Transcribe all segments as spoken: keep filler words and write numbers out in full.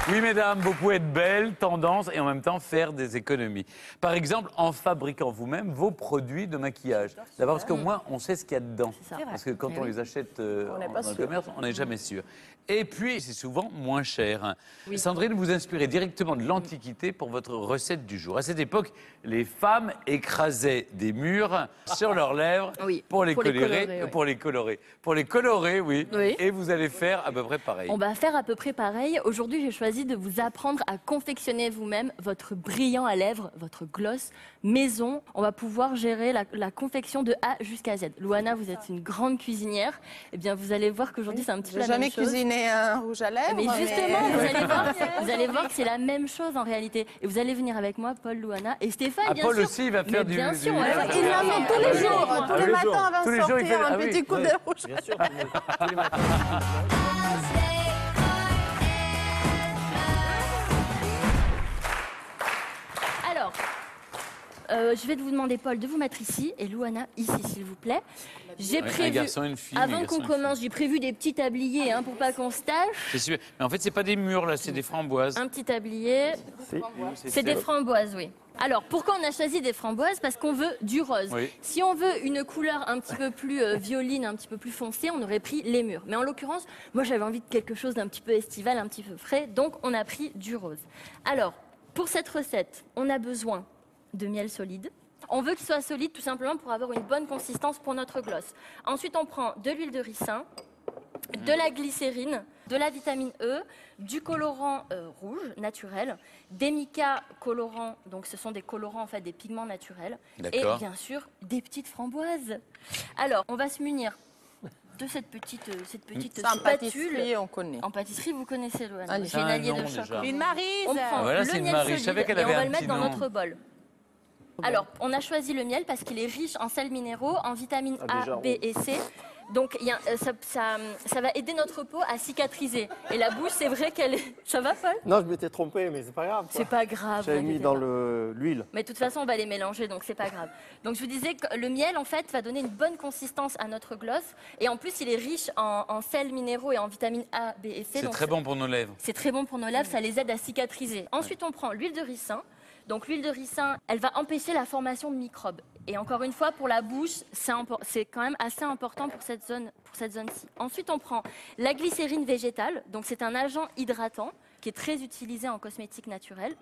Oui, mesdames, vous pouvez être belle, tendance et en même temps faire des économies. Par exemple, en fabriquant vous-même vos produits de maquillage. D'abord, parce qu'au moins, on sait ce qu'il y a dedans. Parce que quand on les achète euh, en, dans le commerce, on n'est jamais sûr. Et puis, c'est souvent moins cher. Oui. Sandrine, vous inspirez directement de l'Antiquité pour votre recette du jour. À cette époque, les femmes écrasaient des murs sur leurs lèvres oui. pour, les, pour, colorer, les colorer, oui. pour les colorer. Pour les colorer, oui. oui. Et vous allez faire à peu près pareil. On va faire à peu près pareil. Aujourd'hui, j'ai choisi de vous apprendre à confectionner vous-même votre brillant à lèvres, votre gloss maison. On va pouvoir gérer la, la confection de A jusqu'à Z. Louana, vous êtes une grande cuisinière. Eh bien, vous allez voir qu'aujourd'hui, c'est un petit peu la même chose. J'ai jamais cuisiné un rouge à lèvres. Mais justement, mais... Vous, allez voir, vous allez voir que c'est la même chose en réalité. Et vous allez venir avec moi, Paul, Louana et Stéphane, ah, bien Paul sûr. aussi, il va faire mais du... Bien du... sûr, du... ouais, il l'a fait tous les jours, ah, tous les matins avant de sortir, un petit coup de rouge. Bien sûr, tous les matins. Alors, euh, je vais vous demander, Paul, de vous mettre ici et Louana ici, s'il vous plaît. J'ai ouais, prévu, garçon, une fille, avant qu'on commence, j'ai prévu des petits tabliers hein, pour pas qu'on se tâche. C'est super. Mais en fait, c'est pas des murs là, c'est des framboises. Un petit tablier. C'est des framboises, oui. Alors, pourquoi on a choisi des framboises? Parce qu'on veut du rose. Oui. Si on veut une couleur un petit peu plus euh, violine, un petit peu plus foncée, on aurait pris les mûres. Mais en l'occurrence, moi, j'avais envie de quelque chose d'un petit peu estival, un petit peu frais. Donc, on a pris du rose. Alors, pour cette recette, on a besoin de miel solide. On veut qu'il soit solide tout simplement pour avoir une bonne consistance pour notre gloss. Ensuite, on prend de l'huile de ricin, de la glycérine, de la vitamine E, du colorant euh, rouge naturel, des mica colorants, donc ce sont des colorants en fait des pigments naturels, et bien sûr des petites framboises. Alors, on va se munir de cette petite, euh, cette petite spatule. En pâtisserie, on connaît. En pâtisserie, vous connaissez le ah, j'ai une alliée de chocolat. Une Maryse. On prend ah, voilà, le miel Maryse. solide et on va le mettre dans nom. notre bol. Alors, on a choisi le miel parce qu'il est riche en sels minéraux, en vitamines A, ah, B et C. Donc, y a, ça, ça, ça va aider notre peau à cicatriser. Et la bouche, c'est vrai qu'elle est... Ça va, Paul? Non, je m'étais trompé, mais c'est pas grave. C'est pas grave. J'avais mis dans l'huile. Mais de toute façon, on va les mélanger, donc c'est pas grave. Donc, je vous disais que le miel, en fait, va donner une bonne consistance à notre gloss. Et en plus, il est riche en, en sels minéraux et en vitamines A, B et C. C'est très bon pour nos lèvres. C'est très bon pour nos lèvres, ça les aide à cicatriser. Ensuite, on prend l'huile de ricin. Donc l'huile de ricin, elle va empêcher la formation de microbes. Et encore une fois, pour la bouche, c'est quand même assez important pour cette zone, pour cette zone-ci. Ensuite, on prend la glycérine végétale. Donc c'est un agent hydratant qui est très utilisé en cosmétique naturelle.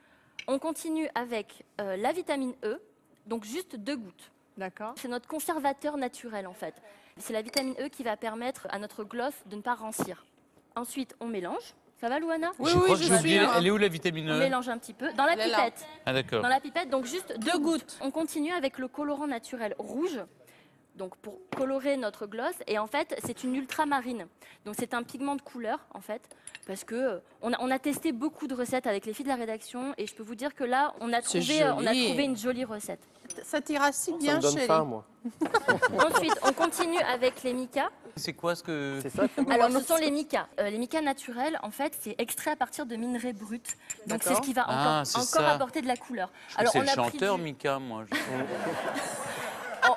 On continue avec euh, la vitamine E, donc juste deux gouttes. D'accord. C'est notre conservateur naturel en fait. C'est la vitamine E qui va permettre à notre gloss de ne pas rancir. Ensuite, on mélange. Ça va, Louana? Oui, je oui, je, je suis. Elle est où la vitamine E? On mélange un petit peu. Dans la Elle pipette. Ah, d'accord. Dans la pipette, donc juste deux, deux gouttes. gouttes. On continue avec le colorant naturel rouge. Donc pour colorer notre gloss. Et en fait, c'est une ultramarine. Donc c'est un pigment de couleur, en fait. Parce que on a, on a testé beaucoup de recettes avec les filles de la rédaction. Et je peux vous dire que là, on a trouvé, on a trouvé une jolie recette. Ça t'ira si bien, chérie. Ça me donne faim, moi. Ensuite, on continue avec les mica. C'est quoi ce que... C'est ça. Alors, ce sont les mica. Euh, les mica naturels, en fait, c'est extrait à partir de minerais bruts. Donc, c'est ce qui va ah, encore, encore apporter de la couleur. Je Alors, on le a chanteur pris du... Mika, moi. Je... oh.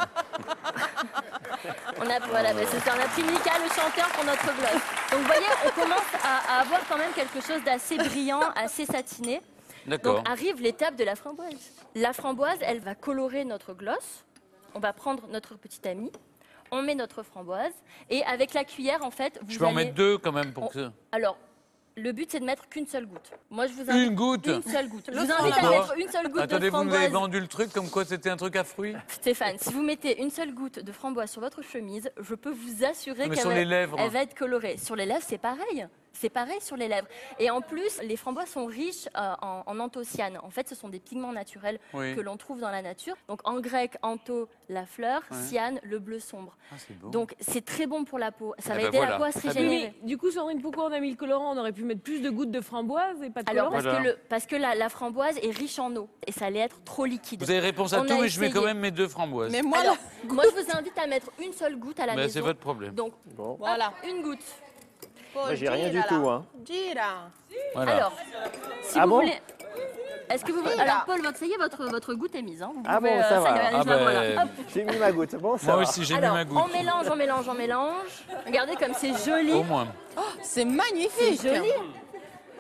on, a, voilà, bah, on a pris Mika, le chanteur, pour notre gloss. Donc, vous voyez, on commence à, à avoir quand même quelque chose d'assez brillant, assez satiné. Donc, arrive l'étape de la framboise. La framboise, elle va colorer notre gloss. On va prendre notre petit ami. On met notre framboise et avec la cuillère, en fait, vous Je peux allez... en mettre deux quand même pour on... que... Alors, le but, c'est de mettre qu'une seule goutte. Moi, je vous invite... Une goutte Une seule goutte. Je vous invite à mettre une seule goutte Attendez, de framboise. Attendez, vous nous avez vendu le truc comme quoi c'était un truc à fruits? Stéphane, si vous mettez une seule goutte de framboise sur votre chemise, je peux vous assurer qu'elle va... va être colorée. Sur les lèvres, c'est pareil. C'est pareil sur les lèvres. Et en plus, les framboises sont riches euh, en, en anthocyanes. En fait, ce sont des pigments naturels oui. que l'on trouve dans la nature. Donc, en grec, antho, la fleur, ouais. cyane, le bleu sombre. Ah, donc, c'est très bon pour la peau. Ça eh va ben aider voilà. la peau à se régénérer. Du coup, Sandrine, pourquoi on a mis le colorant? On aurait pu mettre plus de gouttes de framboise et pas de colorant. Alors, parce, voilà. que, le, parce que la, la framboise est riche en eau. Et ça allait être trop liquide. Vous avez réponse à on tout, mais je mets quand même mes deux framboises. Mais moi, Alors, moi je vous invite à mettre une seule goutte à la ben, maison. C'est votre problème. Donc, bon. voilà, une goutte. Moi, j'ai rien du tout, hein. Voilà. Alors, si ah vous bon voulez... Est-ce que vous voulez... Alors, Paul, votre, ça y est, votre, votre goutte est mise. Hein. Vous ah pouvez, bon, ça euh, va. Ça y est, ah bah, voilà. J'ai mis ma goutte, bon, ça Moi va. aussi, j'ai mis ma goutte. On mélange, on mélange, on mélange. Regardez comme c'est joli. Au moins. Oh, c'est magnifique. C'est joli.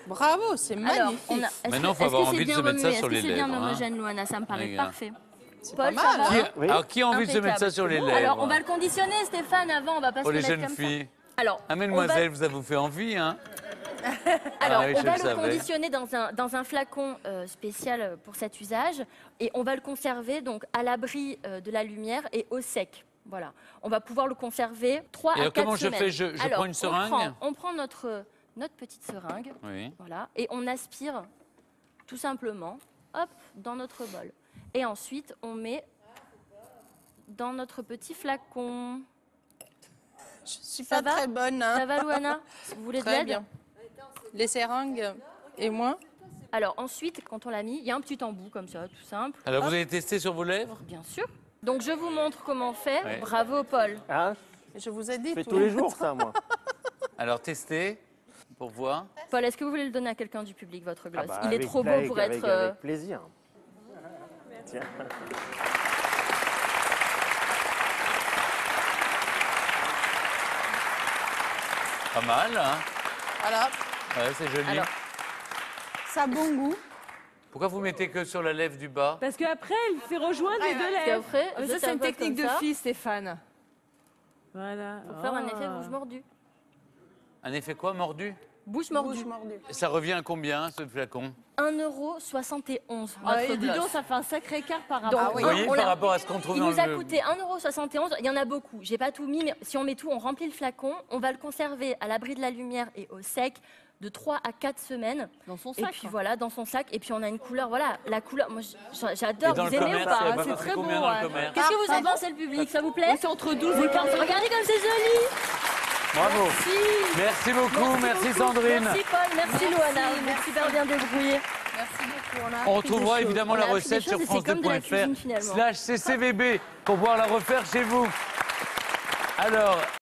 Bravo, c'est magnifique. On a... est Maintenant, il faut avoir envie de se mettre ça sur les lèvres. Est-ce que c'est bien hein. homogène, Loana? Ça me paraît Regarde. parfait. C'est Paul, pas ça mal. va Qui, oui. Alors, qui a envie de se mettre ça sur les lèvres? Alors, on va le conditionner, Stéphane, avant. On va pas Pour se le les mettre jeunes comme filles. ça. Alors, Ah, mademoiselle, va... vous avez fait envie, hein? Alors, ah, oui, on va le le conditionner dans un, dans un flacon euh, spécial pour cet usage et on va le conserver donc à l'abri euh, de la lumière et au sec. Voilà. On va pouvoir le conserver trois à quatre comment semaines. je fais? Je, je alors, prends une seringue? On prend, on prend notre, notre petite seringue, oui. voilà, et on aspire tout simplement, hop, dans notre bol. Et ensuite, on met dans notre petit flacon. Je suis Ça pas va très bonne. Hein. Ça va, Loana? Vous voulez de Très l'aide? bien. Les seringues et moi. Alors ensuite, quand on l'a mis, il y a un petit embout comme ça, tout simple. Alors, Hop. vous avez testé sur vos lèvres? Bien sûr. Donc je vous montre comment on fait. Ouais. Bravo, Paul. Hein Je vous ai dit. Je fais tous les jours, ça, moi. Alors, testez pour voir. Paul, est-ce que vous voulez le donner à quelqu'un du public, votre gloss? Ah bah, Il est avec- trop beau avec- pour avec- être... euh, Avec plaisir. Tiens. Pas mal, hein? Voilà. Ouais, c'est joli. Alors. Ça a bon goût. Pourquoi vous mettez que sur la lèvre du bas? Parce qu'après, elle fait rejoindre les deux Et lèvres. après, Mais je ça, c'est une tapote technique comme de ça fille, Stéphane. Voilà. Pour faire un Ah. effet bouche mordue. Un effet quoi? Mordu? Bouche mordue. Bouche mordue. Ça revient à combien, ce flacon? un euro soixante et onze, Ah, notre et dis gloss. donc, ça fait un sacré écart par Donc, rapport. Ah oui. Vous voyez, on par l'a- rapport à ce qu'on trouve Il dans nous a le... coûté un euro soixante et onze. Il y en a beaucoup. J'ai pas tout mis, mais si on met tout, on remplit le flacon. On va le conserver à l'abri de la lumière et au sec de trois à quatre semaines. Dans son Et sac. puis voilà, dans son sac. Et puis on a une couleur, voilà, la couleur. Moi, j- Et j'adore. dans Vous le aimez ou commerce, pas il y a hein, pas C'est marqué très beau. combien dans le ouais. commerce? Qu'est-ce que vous en pensez, le public? Ça vous plaît? C'est entre douze et quinze. Regardez comme c'est joli. Bravo. Merci. Merci beaucoup, merci, beaucoup. Sandrine. Merci Paul, merci, Loana. Vous êtes merci. super bien débrouillés. Merci beaucoup. On a On appris retrouvera des choses. évidemment On a la appris recette des sur choses et c'est france deux comme de la point f cuisine, r finalement. slash C C V B pour pouvoir la refaire chez vous. Alors...